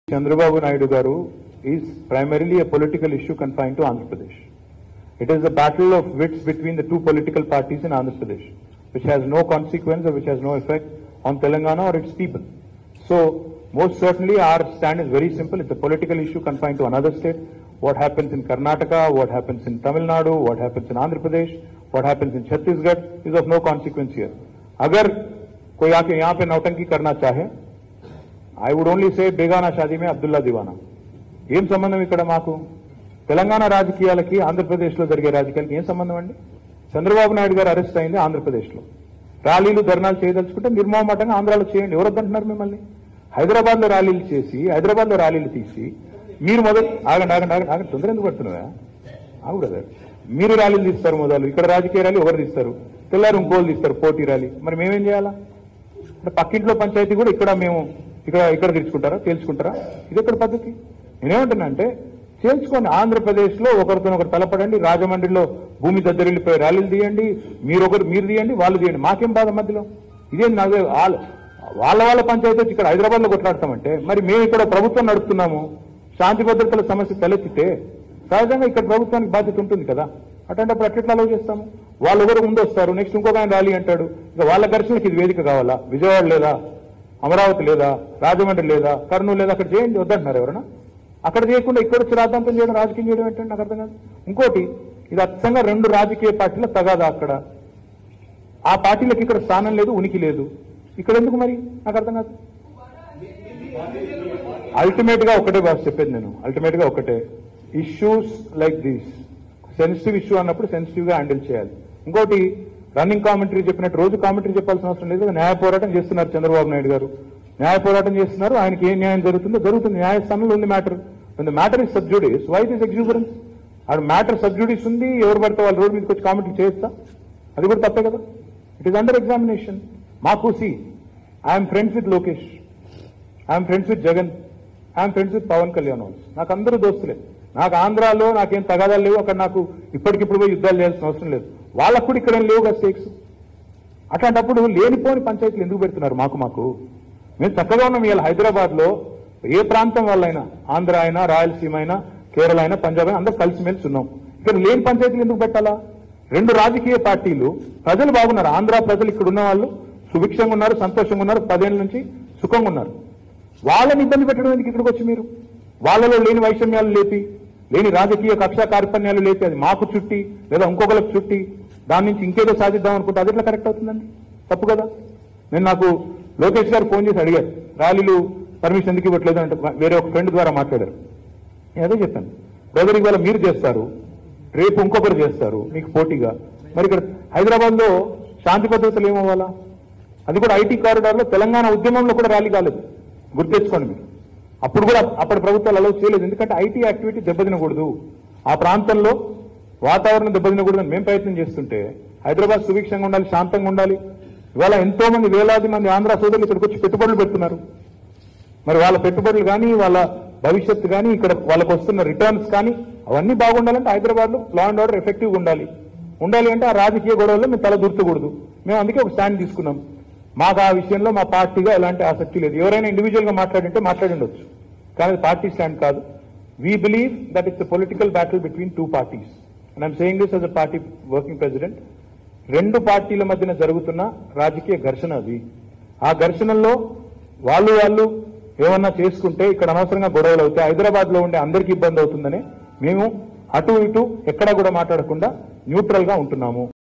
Chandrababu Naidu Garu is primarily a political issue confined to Andhra Pradesh. It is a battle of wits between the two political parties in Andhra Pradesh, which has no consequence or which has no effect on Telangana or its people. So, most certainly our stand is very simple. It's a political issue confined to another state. What happens in Karnataka, what happens in Tamil Nadu, what happens in Andhra Pradesh, what happens in Chhattisgarh is of no consequence here. अगर कोई आके यहाँ पे नौटंकी करना चाहे, I would only say బేగానా Shaadi మే అబ్దుల్లా దివానా. ఏం సంబంధం ఇక్కడ మాకు? తెలంగాణ రాజకీయాలకి ఆంధ్రప్రదేశ్లో జరిగే రాజకీయాలకి ఏం సంబంధం అండి? చంద్రబాబు నాయుడు గారు అరెస్ట్ అయింది ఆంధ్రప్రదేశ్లో. ర్యాలీలు ధర్నాలు చేయదలుచుకుంటే నిర్మోహమాటంగా ఆంధ్రాలో చేయండి. ఎవరొద్దంటున్నారు మిమ్మల్ని? హైదరాబాద్లో ర్యాలీలు చేసి, హైదరాబాద్లో ర్యాలీలు తీసి మీరు మొదలు ఆగండి తొందర ఎందుకు పడుతున్నావా? ఆగు బ్రదర్. మీరు ర్యాలీలు తీస్తారు మొదలు, ఇక్కడ రాజకీయ ర్యాలీ ఒకరు తీస్తారు, తెల్లారు ఇంకోళ్ళు తీస్తారు పోటీ ర్యాలీ. మరి మేమేం చేయాలా? అంటే పక్కింట్లో పంచాయతీ కూడా ఇక్కడ తేల్చుకుంటారా? ఇది ఎక్కడ పద్ధతి? నేనేమంటున్నా అంటే తేల్చుకోండి. ఆంధ్రప్రదేశ్లో ఒకరితో ఒకరు తలపడండి. రాజమండ్రిలో భూమి దద్దరిల్లిపోయి ర్యాలీలు తీయండి. మీరు తీయండి, వాళ్ళు తీయండి. మాకేం బాధ మధ్యలో? ఇదేం వాళ్ళ పంచాయతీ వచ్చి ఇక్కడ హైదరాబాద్లో కొట్లాడతామంటే మరి మేము ఇక్కడ ప్రభుత్వం నడుపుతున్నాము. శాంతి భద్రతల సమస్య తలెత్తితే సహజంగా ఇక్కడ ప్రభుత్వానికి బాధ్యత ఉంటుంది కదా. అటువంటిప్పుడు అట్లా అలవ్ చేస్తాము? వాళ్ళు ఎవరు ముందు వస్తారు, నెక్స్ట్ ఇంకొక ఆయన ర్యాలీ అంటాడు. ఇక వాళ్ళ ఘర్షణకి ఇది వేదిక కావాలా? విజయవాడ లేదా, అమరావతి లేదా, రాజమండ్రి లేదా, కర్నూలు లేదా, అక్కడ చేయండి వద్దంటున్నారు ఎవరన్నా? అక్కడ చేయకుండా ఇక్కడ వచ్చి రాద్ధాంతం చేయడం, రాజకీయం చేయడం ఏంటంటే నాకు అర్థం కాదు. ఇంకోటి, ఇది అచ్చంగా రెండు రాజకీయ పార్టీల తగాదా. అక్కడ ఆ పార్టీలకు ఇక్కడ స్థానం లేదు, ఉనికి లేదు. ఇక్కడ ఎందుకు మరి నాకు అర్థం కాదు. అల్టిమేట్ గా ఒకటే బాస్ చెప్పేది నేను, అల్టిమేట్ గా ఒకటే, issues like these sensitive issue అన్నప్పుడు సెన్సిటివ్ గా హ్యాండిల్ చేయాలి. ఇంకోటి, రన్నింగ్ కామెంటరీ చెప్పినట్టు రోజు కామెంటరీ చెప్పాల్సిన అవసరం లేదు. న్యాయ పోరాటం చేస్తున్నారు చంద్రబాబు నాయుడు గారు, న్యాయ పోరాటం చేస్తున్నారు. ఆయనకి ఏ న్యాయం జరుగుతుందో జరుగుతుంది. న్యాయస్థానంలో ఉంది matter. Matter is sub judice, why is exuberance? ఆ మ్యాటర్ సబ్జుడిస్ ఉంది. ఎవరు పడితే వాళ్ళు రోడ్డు మీదకి వచ్చి కామెంటరీ చేయొచ్చా? అది కూడా తప్పే కదా. It is under examination. మాకు I'm friends with Lokesh, I'm friends with Jagan, I'm friends with Pavan Kalyan also. నాకు అందరూ దోస్తులే. నాకు ఆంధ్రాలో నాకేం తగాదాలు లేవు. అక్కడ నాకు ఇప్పటికిప్పుడు పోయి యుద్ధాలు చేయాల్సిన అవసరం లేదు. వాళ్ళకు కూడా ఇక్కడ లేవు కదా స్టేక్స్. అట్లాంటప్పుడు లేనిపోని పంచాయతీలు ఎందుకు పెడుతున్నారు? మాకు మేము చక్కగా ఉన్నాం. ఇవాళ హైదరాబాద్ లో ఏ ప్రాంతం వాళ్ళైనా, ఆంధ్ర అయినా, రాయలసీమ అయినా, కేరళ అయినా, పంజాబ్ అయినా అందరూ కలిసిమెలిసి ఉన్నాం. ఇక్కడ లేని పంచాయతీలు ఎందుకు పెట్టాలా? రెండు రాజకీయ పార్టీలు, ప్రజలు బాగున్నారు. ఆంధ్ర ప్రజలు ఇక్కడ ఉన్న వాళ్ళు సుభిక్షంగా ఉన్నారు, సంతోషంగా ఉన్నారు, 10 ఏళ్ల నుంచి సుఖంగా ఉన్నారు. వాళ్ళని ఇబ్బంది పెట్టడం ఎందుకు ఇక్కడికి వచ్చి మీరు? వాళ్ళలో లేని వైషమ్యాలు లేపి, లేని రాజకీయ కక్షా కార్పణ్యాలు లేపి అది మాకు చుట్టి లేదా ఇంకొకరికి చుట్టి దాని నుంచి ఇంకేదో సాధిద్దాం అనుకుంటే అది ఎట్లా కరెక్ట్ అవుతుందండి? తప్పు కదా. నాకు లోకేష్ గారు ఫోన్ చేసి అడిగారు, ర్యాలీలు పర్మిషన్ ఎందుకు ఇవ్వట్లేదు అంటే వేరే ఒక ఫ్రెండ్ ద్వారా మాట్లాడారు. నేను అదే చెప్పాను, బ్రదర్ ఇవాళ మీరు చేస్తారు, రేపు ఇంకొకరు చేస్తారు మీకు పోటీగా. మరి ఇక్కడ హైదరాబాద్ లో శాంతి భద్రతలు ఏమవ్వాలా? అది కూడా ఐటీ కారిడార్ లో తెలంగాణ ఉద్యమంలో కూడా ర్యాలీ కాలేదు, గుర్తెచ్చుకోండి మీరు. అప్పుడు కూడా అప్పటి ప్రభుత్వాలు అలౌ చేయలేదు. ఎందుకంటే ఐటీ యాక్టివిటీ దెబ్బతినకూడదు, ఆ ప్రాంతంలో వాతావరణం దెబ్బతినకూడదు అని మేము ప్రయత్నం చేస్తుంటే హైదరాబాద్ సుభిక్షంగా ఉండాలి, శాంతంగా ఉండాలి. ఇవాళ ఎంతో మంది, వేలాది మంది ఆంధ్ర సోదరులు ఇక్కడికి వచ్చి పెట్టుబడులు పెడుతున్నారు. మరి వాళ్ళ పెట్టుబడులు కానీ, వాళ్ళ భవిష్యత్తు కానీ, ఇక్కడ వాళ్ళకు వస్తున్న రిటర్న్స్ కానీ అవన్నీ బాగుండాలంటే హైదరాబాద్ లో లా అండ్ ఆర్డర్ ఎఫెక్టివ్గా ఉండాలి అంటే ఆ రాజకీయ గొడవల్లో మేము తల దూర్చకూడదు. మేము అందుకే ఒక స్టాండ్ తీసుకున్నాం. మాకు ఆ విషయంలో మా పార్టీగా ఎలాంటి ఆసక్తి లేదు. ఎవరైనా ఇండివిజువల్ గా మాట్లాడిండొచ్చు, కానీ పార్టీ స్టాండ్ కాదు. We believe that it's a political battle between two parties. And I'm saying this as a party working president. రెండు పార్టీల మధ్యన జరుగుతున్న రాజకీయ ఘర్షణ అది. ఆ ఘర్షణల్లో వాళ్ళు ఏమన్నా చేసుకుంటే ఇక్కడ అనవసరంగా గొడవలు అవుతాయి, హైదరాబాద్ లో ఉండే అందరికీ ఇబ్బంది అవుతుందని మేము అటు ఇటు ఎక్కడా కూడా మాట్లాడకుండా న్యూట్రల్ గా ఉంటున్నాము.